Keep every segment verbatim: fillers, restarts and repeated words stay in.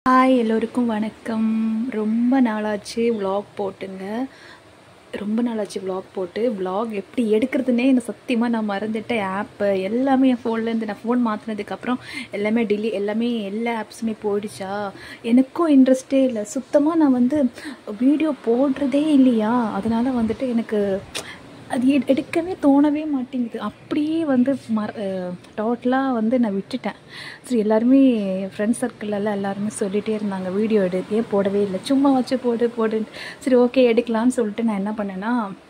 Hi எல்லோருக்கும் வணக்கம். ரொம்ப நாளாச்சு vlog போட்டுங்க. ரொம்ப நாளாச்சு vlog போட்டு vlog எப்படி எடுக்கிறதுனே எனக்கு சத்தியமாக நான் மறந்துட்டேன். ஆப்பு எல்லாமே என் ஃபோன்லேருந்து நான் ஃபோன் மாற்றினதுக்கப்புறம் எல்லாமே டிலி எல்லாமே எல்லா ஆப்ஸுமே போயிடுச்சா, எனக்கும் இன்ட்ரெஸ்டே இல்லை சுத்தமாக. நான் வந்து வீடியோ போடுறதே இல்லையா, அதனால் வந்துட்டு எனக்கு அது எடு எடுக்கவே தோணவே மாட்டேங்குது. அப்படியே வந்து மற டோட்டலாக வந்து நான் விட்டுட்டேன். சரி, எல்லாருமே ஃப்ரெண்ட்ஸ் சர்க்கிளெல்லாம் எல்லாருமே சொல்லிகிட்டே இருந்தாங்க வீடியோ எடு, ஏன் போடவே இல்லை, சும்மா வச்சு போடு போடு. சரி ஓகே எடுக்கலான்னு சொல்லிட்டு நான் என்ன பண்ணேன்னா,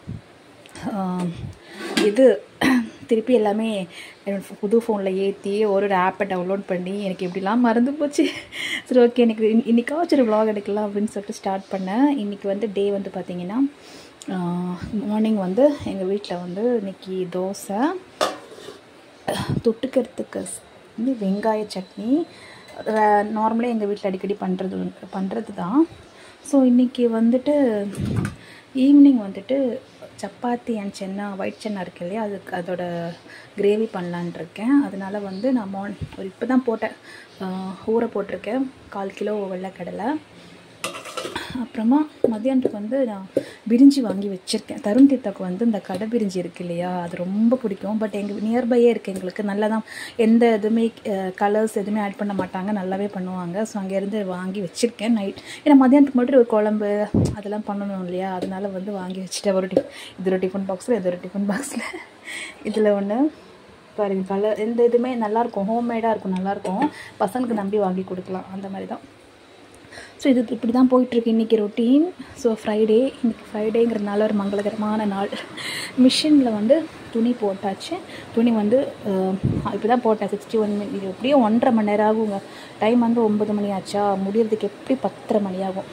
இது திருப்பி எல்லாமே என்னோடய புது ஃபோனில் ஏற்றி ஒரு ஒரு ஆப்பை டவுன்லோட் பண்ணி எனக்கு எப்படிலாம் மறந்து போச்சு. சரி ஓகே எனக்கு இன் இன்றைக்காச்சும் ஒரு vlog எடுக்கலாம் அப்படின்னு சொல்லிட்டு ஸ்டார்ட் பண்ணேன். இன்றைக்கி வந்து டே வந்து பார்த்திங்கன்னா, மார்னிங் வந்து எங்கள் வீட்டில் வந்து இன்றைக்கி தோசை, தொட்டுக்கிறதுக்கு வந்து வெங்காய சட்னி. நார்மலாக எங்கள் வீட்டில் அடிக்கடி பண்ணுறது பண்ணுறது தான். ஸோ இன்றைக்கி வந்துட்டு ஈவினிங் வந்துட்டு சப்பாத்தி அண்ட் சென்னா, ஒயிட் சென்னா இருக்கு இல்லையா, அதுக்கு அதோட கிரேவி பண்ணலான் இருக்கேன். அதனால் வந்து நான் மார்ன் ஒரு இப்போ தான் போட்டேன், ஊற போட்டிருக்கேன் கால் கிலோ வெள்ளைக்கடலை. அப்புறமா மத்தியானத்துக்கு வந்து நான் பிரிஞ்சி வாங்கி வச்சுருக்கேன். தருண் தீத்தாக்கு வந்து இந்த கடை பிரிஞ்சி இருக்குது இல்லையா, அது ரொம்ப பிடிக்கும். பட் எங்கள் நியர்பையே இருக்குது எங்களுக்கு, நல்லா தான், எந்த எதுவுமே கலர்ஸ் எதுவுமே ஆட் பண்ண மாட்டாங்க, நல்லாவே பண்ணுவாங்க. ஸோ அங்கேருந்து வாங்கி வச்சுருக்கேன் நைட். ஏன்னா மத்தியானத்துக்கு மட்டும் ஒரு குழம்பு அதெல்லாம் பண்ணணும் இல்லையா, அதனால் வந்து வாங்கி வச்சுட்டேன். ஒரு டிஃப் இது ஒரு டிஃபன் பாக்ஸில், இது ஒரு டிஃபன் பாக்ஸில். இதில் ஒன்று பாருங்கள், கலர் எந்த இதுவுமே நல்லாயிருக்கும், ஹோம்மேடாக இருக்கும், நல்லாயிருக்கும். பசங்களுக்கு நம்பி வாங்கி கொடுக்கலாம், அந்த மாதிரி தான். ஸோ இது இப்படி தான் போயிட்டுருக்கு இன்றைக்கி ரொட்டீன். ஸோ ஃப்ரைடே, இன்றைக்கி ஃப்ரைடேங்கிறதுனால ஒரு மங்களகரமான நாள். மிஷினில் வந்து துணி போட்டாச்சு. துணி வந்து இப்போ தான் போட்டேன், சிக்ஸ்டி ஒன் இது எப்படியும் ஒன்றரை மணி நேரம் ஆகுங்க. டைம் வந்து ஒம்பது மணி ஆச்சா, முடியறதுக்கு எப்படி பத்தரை மணி ஆகும்.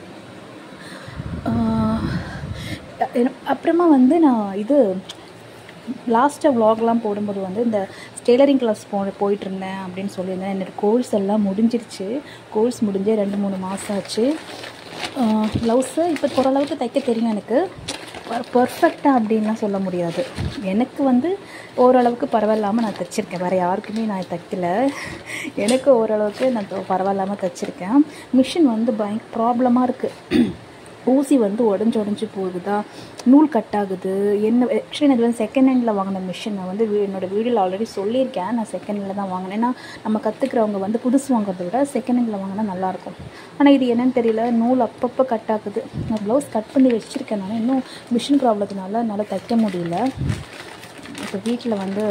அப்புறமா வந்து நான் இது லாஸ்ட்டாக விலாக்லாம் போடும்போது வந்து இந்த டெய்லரிங் கிளாஸ் போ போயிட்டுருந்தேன் அப்படின்னு சொல்லியிருந்தேன். என்னோடய கோர்ஸ் எல்லாம் முடிஞ்சிருச்சு. கோர்ஸ் முடிஞ்சே ரெண்டு மூணு மாதம் ஆச்சு. ப்ளவுஸு இப்போ ஓரளவுக்கு தைக்க தெரியும் எனக்கு, பர்ஃபெக்டாக அப்படின்லாம் சொல்ல முடியாது. எனக்கு வந்து ஓரளவுக்கு பரவாயில்லாமல் நான் தைச்சிருக்கேன், வேறு யாருக்குமே நான் தைக்கலை, எனக்கு ஓரளவுக்கு நான் பரவாயில்லாமல் தைச்சிருக்கேன். மிஷின் வந்து பயங்க ப்ராப்ளமாக இருக்குது. ஊசி வந்து உடஞ்சி உடஞ்சி போகுதா, நூல் கட் ஆகுது. என்ன ஆக்சுவலி நான் இது வந்து செகண்ட் ஹேண்டில் வாங்கின மிஷின். நான் வந்து என்னோடய வீடியோவில் ஆல்ரெடி சொல்லியிருக்கேன், நான் செகண்ட் ஹேண்டில் தான் வாங்கினேன். ஏன்னா நம்ம கற்றுக்கிறவங்க வந்து புதுசு வாங்குறத விட செகண்ட் ஹேண்டில் வாங்கினா நல்லாயிருக்கும். ஆனால் இது என்னென்னு தெரியல, நூல் அப்பப்போ கட் ஆகுது. நான் ப்ளவுஸ் கட் பண்ணி வச்சுருக்கேன், நான் இன்னும் மிஷின் ப்ராப்ளத்தினால என்னால் தைக்க முடியல. இப்போ வீட்டில் வந்து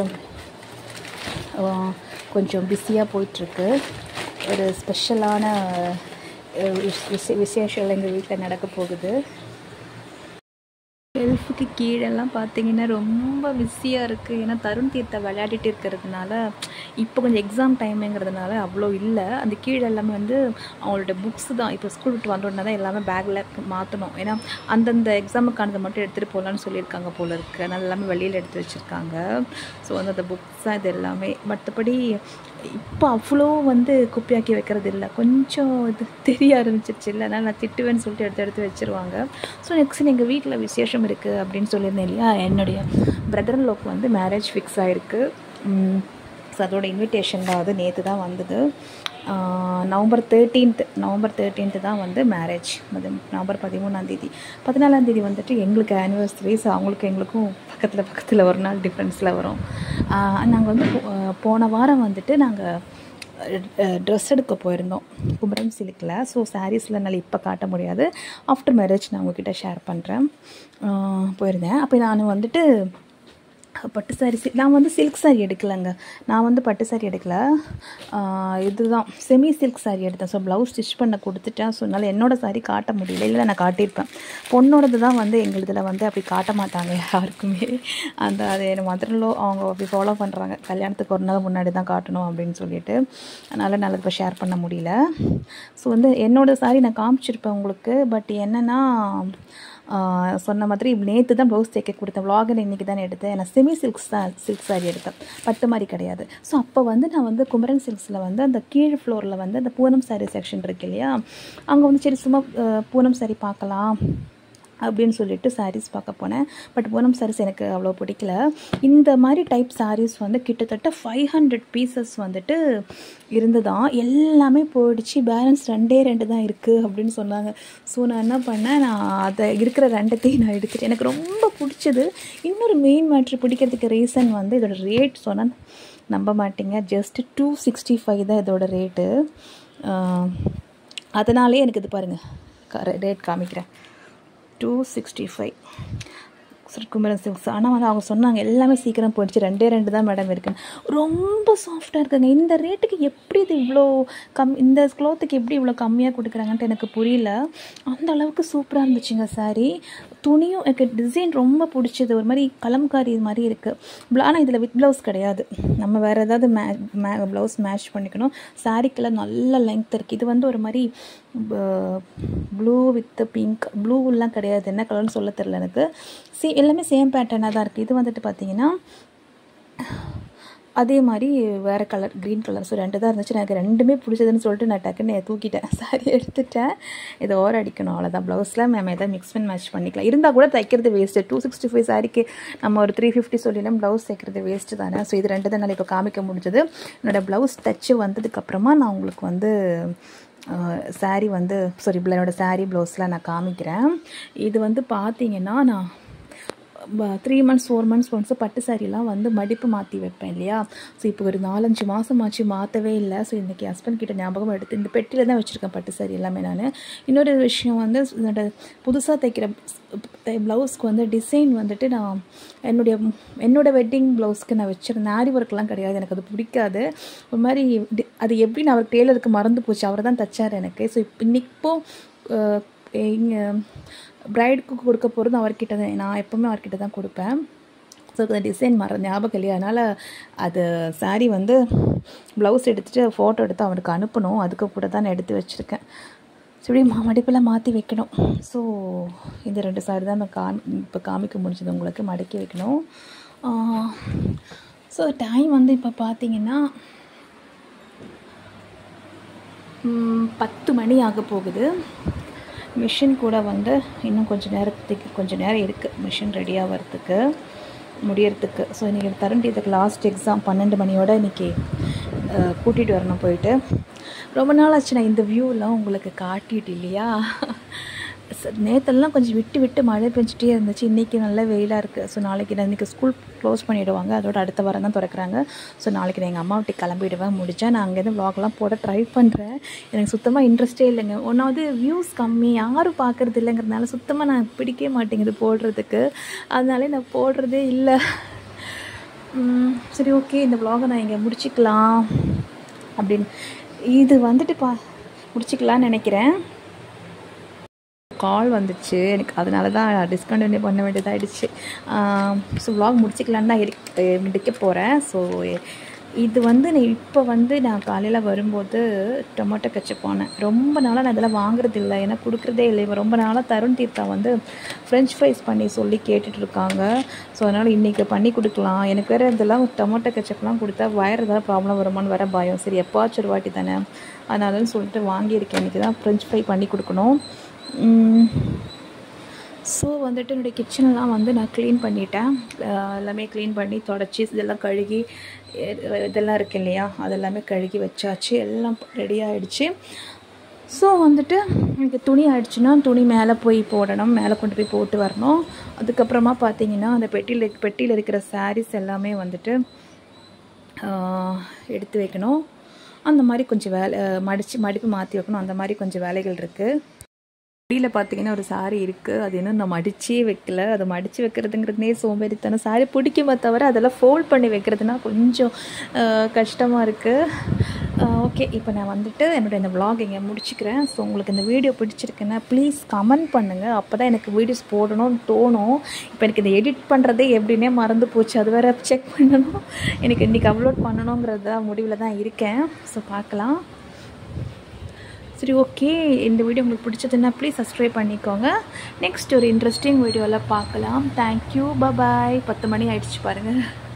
கொஞ்சம் பிஸியாக போயிட்டுருக்கு. ஒரு ஸ்பெஷலான விசே விசேஷம் எங்கள் வீட்டில் நடக்க போகுது. ஷெல்ஃபுக்கு கீழெல்லாம் பார்த்தீங்கன்னா ரொம்ப பிஸியாக இருக்குது. ஏன்னா தருண் தீர்த்தா விளையாடிட்டு இருக்கிறதுனால, இப்போ கொஞ்சம் எக்ஸாம் டைமுங்கிறதுனால அவ்வளோ இல்லை. அந்த கீழே எல்லாமே வந்து அவங்களோட புக்ஸு தான். இப்போ ஸ்கூல் விட்டு வந்தோடனே தான் எல்லாமே பேக்கில் மாற்றணும். ஏன்னா அந்தந்த எக்ஸாமுக்கானதை மட்டும் எடுத்துகிட்டு போகலான்னு சொல்லியிருக்காங்க போல இருக்குது. அதனால் எல்லாமே வெளியில் எடுத்து வச்சுருக்காங்க. ஸோ வந்து அந்த புக்ஸ் தான் இது எல்லாமே. மற்றபடி இப்போ அவ்வளோ வந்து குப்பையாக்கி வைக்கிறது இல்லை, கொஞ்சம் இது தெரிய ஆரம்பிச்சிருச்சு இல்லை, அதனால் நான் திட்டுவேன்னு சொல்லிட்டு எடுத்து எடுத்து வச்சுருவாங்க. ஸோ நெக்ஸ்ட் எங்கள் வீட்டில் விசேஷம் இருக்குது அப்படின்னு சொல்லியிருந்தேன் இல்லையா, என்னுடைய பிரதர் இன் லாக்கு வந்து மேரேஜ் ஃபிக்ஸ் ஆகிருக்கு. ஸோ அதோட இன்விடேஷன் தான் அது, நேற்று தான் வந்தது. நவம்பர் தேர்ட்டீன்த்து நவம்பர் தேர்ட்டீன்த்து தான் வந்து மேரேஜ். அது நவம்பர் பதிமூணாந்தேதி பதினாலாந்தேதி வந்துட்டு எங்களுக்கு ஆனிவர்சரி. ஸோ அவங்களுக்கு எங்களுக்கும் பக்கத்தில் பக்கத்தில் ஒரு நாள் டிஃப்ரென்ஸில் வரும். நாங்கள் வந்து போன வாரம் வந்துட்டு நாங்கள் ட்ரெஸ் எடுக்க போயிருந்தோம் குமரன் சில்கில். ஸோ சாரீஸில் என்னால் இப்போ காட்ட முடியாது, ஆஃப்டர் மேரேஜ் நான் உங்ககிட்ட ஷேர் பண்ணுறேன். போயிருந்தேன். அப்போ நான் வந்துட்டு பட்டு சாரீ சி நான் வந்து சில்க் சாரீ எடுக்கலைங்க, நான் வந்து பட்டு சாரீ எடுக்கலை, இதுதான் செமி சில்க் சாரீ எடுத்தேன். ஸோ ப்ளவுஸ் ஸ்டிச் பண்ண கொடுத்துட்டேன். ஸோ அதனால் என்னோடய சாரீ காட்ட முடியல, இல்லை நான் காட்டியிருப்பேன். பொண்ணோடது தான் வந்து எங்கள் இதில் வந்து அப்படி காட்ட மாட்டாங்க யாருக்குமே. அந்த அது என்ன மதுரிலோ அவங்க அப்படி ஃபாலோ பண்ணுறாங்க, கல்யாணத்துக்கு ஒரு நாள் முன்னாடி தான் காட்டணும் அப்படின்னு சொல்லிட்டு. அதனால் என்னால் இப்போ ஷேர் பண்ண முடியல. ஸோ வந்து என்னோடய சாரீ நான் காமிச்சிருப்பேன் உங்களுக்கு. பட் என்னென்னா சொன்ன மாதிரி நேற்று தான் ப்ளவுஸ் தைக்க கொடுத்தேன். விலாகில் இன்றைக்கி தானே எடுத்தேன். நான் செமி சில்க்ஸ் தான் சில்க் சாரீ எடுத்தேன், பட்டு மாதிரி கிடையாது. ஸோ அப்போ வந்து நான் வந்து குமரன் சில்க்ஸில் வந்து அந்த கீழ் ஃப்ளோரில் வந்து அந்த பூனம் சாரீ செக்ஷன் இருக்கு இல்லையா, அங்கே வந்து சரி சும்மா பூனம் சாரீ பார்க்கலாம் அப்படின்னு சொல்லிட்டு சாரீஸ் பார்க்க போனேன். பட் பூனம் சாரீஸ் எனக்கு அவ்வளோ பிடிக்கல. இந்த மாதிரி டைப் சாரீஸ் வந்து கிட்டத்தட்ட ஃபைவ் ஹண்ட்ரட் பீசஸ் வந்துட்டு இருந்துதான். எல்லாமே போயிடுச்சு. பேலன்ஸ் ரெண்டே ரெண்டு தான் இருக்குது அப்படின்னு சொன்னாங்க. ஸோ நான் என்ன பண்ணேன், நான் அதை இருக்கிற ரெண்டத்தையும் நான் எடுத்துட்டேன். எனக்கு ரொம்ப பிடிச்சது. இன்னொரு மெயின் மேட்ரு பிடிக்கிறதுக்கு ரீசன் வந்து இதோட ரேட் சொன்னால் நம்ப மாட்டீங்க. ஜஸ்ட்டு டூ சிக்ஸ்டி ஃபைவ் தான் இதோட ரேட்டு. அதனாலே எனக்கு இது பாருங்கள், ரேட் காமிக்கிறேன். Two sixty five Kumaran silks. ஆனால் வந்து அவங்க சொன்னாங்க எல்லாமே சீக்கிரம் போயிடுச்சு, ரெண்டே ரெண்டு தான் மேடம் இருக்குன்னு. ரொம்ப சாஃப்டாக இருக்குங்க. இந்த ரேட்டுக்கு எப்படி இது இவ்வளோ கம் இந்த க்ளோத்துக்கு எப்படி இவ்வளோ கம்மியாக கொடுக்குறாங்கன்ட்டு எனக்கு புரியல. அந்த அளவுக்கு சூப்பராக இருந்துச்சுங்க சாரீ. துணியும் எனக்கு டிசைன் ரொம்ப பிடிச்சது. ஒரு மாதிரி கலம்காரி மாதிரி இருக்குது. ஆனால் இதில் வித் ப்ளவுஸ் கிடையாது. நம்ம வேறு ஏதாவது மே மே ப்ளவுஸ் மேட்ச் பண்ணிக்கணும். சாரீக்கெல்லாம் நல்ல லெங்க் இருக்குது. இது வந்து ஒரு மாதிரி ப்ளூ வித் பிங்க், ப்ளூலாம் கிடையாது, என்ன கலர்னு சொல்ல தெரில எனக்கு. சே எல்லாமே சேம் பேட்டர்னாக தான் இருக்குது. இது வந்துட்டு பார்த்திங்கன்னா அதே மாதிரி வேறு கலர், க்ரீன் கலர். ஸோ ரெண்டு தான் இருந்துச்சு. எனக்கு ரெண்டுமே பிடிச்சதுன்னு சொல்லிட்டு நான் டக்குன்னு தூக்கிட்டேன், சாரி எடுத்துட்டேன். இதை ஓர அடிக்கணும் அவ்வளோதான். ப்ளவுஸில் மேம் எதாவது மிக்ஸ் பண்ணி மேட்ச் பண்ணிக்கலாம். இருந்தால் கூட தைக்கிறது வேஸ்ட்டு. டூ சிக்ஸ்டி ஃபைவ் சாரிக்கு நம்ம ஒரு த்ரீ ஃபிஃப்டி சொல்லிடலாம், ப்ளவுஸ் தைக்கிறது வேஸ்ட்டு தானே. ஸோ இது ரெண்டு தான் நான் இப்போ காமிக்க முடிஞ்சது. என்னோடய ப்ளவுஸ் தைச்சு வந்ததுக்கப்புறமா நான் உங்களுக்கு வந்து சாரீ வந்து சாரி என்னோடய சாரீ ப்ளவுஸில் நான் காமிக்கிறேன். இது வந்து பார்த்திங்கன்னா நான் three months four months once பட்டு சாரிலாம் வந்து மடிப்பு மாற்றி வைப்பேன் இல்லையா. ஸோ இப்போ ஒரு நாலஞ்சு மாதம் ஆச்சு மாற்றவே இல்லை. ஸோ இன்றைக்கி ஹஸ்பண்ட் கிட்ட ஞாபகம் எடுத்து இந்த பெட்டியில் தான் வச்சுருக்கேன் பட்டு சாரி எல்லாமே நான். இன்னொரு விஷயம் வந்து என்னோட புதுசாக தைக்கிற ப்ளவுஸ்க்கு வந்து டிசைன் வந்துட்டு நான் என்னுடைய என்னோடய வெட்டிங் ப்ளவுஸ்க்கு நான் வச்சுருந்தேன். ஆரி ஒர்க்லாம் கிடையாது, எனக்கு அது பிடிக்காது. ஒரு மாதிரி அது எப்படி நான் அவர் டெய்லருக்கு மறந்து போச்சு, அவர் தான் தைச்சார் எனக்கு. ஸோ இப்போ இன்னைப்போ இங்கே ப்ரைடுக்கு கொடுக்க போகிறது அவர்கிட்ட தான். நான் எப்போவுமே அவர்கிட்ட தான் கொடுப்பேன். ஸோ அந்த டிசைன் மற ஞாபகம் இல்லையா, அதனால் அது சாரீ வந்து ப்ளவுஸ் எடுத்துகிட்டு ஃபோட்டோ எடுத்து அவனுக்கு அனுப்பணும். அதுக்கு கூட தான் நான் எடுத்து வச்சுருக்கேன். ஸோ இப்படி மா மடிப்பெல்லாம் மாற்றி வைக்கணும். ஸோ இந்த ரெண்டு சாரி தான் நான் காமி இப்போ காமிக்க முடிஞ்சது உங்களுக்கு, மடக்கி வைக்கணும். ஸோ டைம் வந்து இப்போ பார்த்திங்கன்னா பத்து மணி ஆக போகுது. மிஷின் கூட வந்து இன்னும் கொஞ்சம் நேரத்துக்கு கொஞ்சம் நேரம் இருக்குது மிஷின் ரெடி ஆகிறதுக்கு முடியறதுக்கு. ஸோ இன்றைக்கி தருண் இதுக்கு லாஸ்ட் எக்ஸாம் பன்னெண்டு மணியோட இன்றைக்கி கூட்டிகிட்டு வரணும் போயிட்டு. ரொம்ப நாள் ஆச்சு நான் இந்த வியூலாம் உங்களுக்கு காட்டிட்டு இல்லையா. நேற்றெல்லாம் கொஞ்சம் விட்டு விட்டு மழை பெஞ்சிட்டே இருந்துச்சு. இன்றைக்கி நல்ல வெயிலாக இருக்குது. ஸோ நாளைக்கு நான் இன்றைக்கி ஸ்கூல் க்ளோஸ் பண்ணிவிடுவாங்க, அதோட அடுத்த வாரம் தான் திறக்கிறாங்க. ஸோ நாளைக்கு நான் எங்கள் அம்மா வீட்டுக்கு கிளம்பிடுவேன். முடித்தா நான் அங்கேருந்து வ்ளாக்லாம் போட ட்ரை பண்ணுறேன். எனக்கு சுத்தமாக இன்ட்ரெஸ்ட்டே இல்லைங்க. ஒன்றாவது வியூஸ் கம்மி, யாரும் பார்க்குறது இல்லைங்கிறதுனால சுத்தமாக நான் பிடிக்கவே மாட்டேங்குது போடுறதுக்கு. அதனாலே நான் போடுறதே இல்லை. சரி ஓகே, இந்த வ்ளாகை நான் இங்கே முடிச்சிக்கலாம் அப்படின்னு இது வந்துட்டு பா முடிச்சிக்கலான்னு நினைக்கிறேன். கால் வந்துச்சு எனக்கு, அதனால தான் டிஸ்கண்டினியூ பண்ண வேண்டியதாகிடுச்சு. ஸோ வ்ளாக் முடிச்சிக்கலான்னு தான் இருக்கு முடிக்க போகிறேன். ஸோ இது வந்து நான் இப்போ வந்து நான் காலையில் வரும்போது டொமேட்டோ கெச்சப் போனேன். ரொம்ப நாளாக நான் இதெல்லாம் வாங்குறது இல்லை, ஏன்னா கொடுக்குறதே இல்லை. இப்போ ரொம்ப நாளாக தருண் தீர்த்தா வந்து ஃப்ரெஞ்ச் ஃப்ரைஸ் பண்ணி சொல்லி கேட்டுட்ருக்காங்க. ஸோ அதனால் இன்றைக்கி பண்ணி கொடுக்கலாம். எனக்கு வேறு இதெல்லாம் டொமேட்டோ கெச்சப்லாம் கொடுத்தா வயர் ஏதாவது ப்ராப்ளம் வருமானு வேறு பயம். சரி எப்போவாச்சும் ஒரு வாட்டி தானே, அதனாலன்னு சொல்லிட்டு வாங்கியிருக்கேன். இன்றைக்கி தான் ஃப்ரெஞ்ச் ஃப்ரை பண்ணி கொடுக்கணும். ஸோ வந்துட்டு என்னுடைய கிச்சனெலாம் வந்து நான் க்ளீன் பண்ணிட்டேன். எல்லாமே க்ளீன் பண்ணி தொடச்சி இதெல்லாம் கழுகி இதெல்லாம் இருக்கு இல்லையா, அதெல்லாமே கழுகி வச்சாச்சு. எல்லாம் ரெடி ஆகிடுச்சு. ஸோ வந்துட்டு எனக்கு துணி ஆகிடுச்சுன்னா துணி மேலே போய் போடணும், மேலே கொண்டு போய் போட்டு வரணும். அதுக்கப்புறமா பார்த்திங்கன்னா அந்த பெட்டியில் பெட்டியில் இருக்கிற சாரீஸ் எல்லாமே வந்துட்டு எடுத்து வைக்கணும். அந்த மாதிரி கொஞ்சம் வேலை மடித்து மடிப்பு மாற்றி வைக்கணும். அந்த மாதிரி கொஞ்சம் வேலைகள் இருக்குது. வெளியில் பார்த்தீங்கன்னா ஒரு சாரீ இருக்குது, அது இன்னும் நான் மடிச்சே வைக்கல. அதை மடித்து வைக்கிறதுங்கிறதுனே சோம்பேறித்தனம். சாரீ பிடிக்குமே தவிர அதெல்லாம் ஃபோல்ட் பண்ணி வைக்கிறதுனா கொஞ்சம் கஷ்டமாக இருக்குது. ஓகே, இப்போ நான் வந்துட்டு என்னோடய இந்த வ்ளாக் இங்கே முடிச்சுக்கிறேன். ஸோ உங்களுக்கு இந்த வீடியோ பிடிச்சிருக்குன்னா ப்ளீஸ் கமெண்ட் பண்ணுங்கள். அப்போ தான் எனக்கு வீடியோஸ் போடணும்னு தோணும். இப்போ எனக்கு இந்த எடிட் பண்ணுறதே எப்படின்னே மறந்து போச்சு, அது வேறு செக் பண்ணணும். எனக்கு இன்றைக்கி அப்லோட் பண்ணணுங்கிறத முடிவில் தான் இருக்கேன். ஸோ பார்க்கலாம். சரி ஓகே, இந்த வீடியோ உங்களுக்கு பிடிச்சதுன்னா ப்ளீஸ் சப்ஸ்கிரைப் பண்ணிக்கோங்க. நெக்ஸ்ட் ஒரு இன்ட்ரெஸ்டிங் வீடியோவில் பார்க்கலாம். Thank you, bye. பத்து மணி ஆயிடுச்சு பாருங்கள்.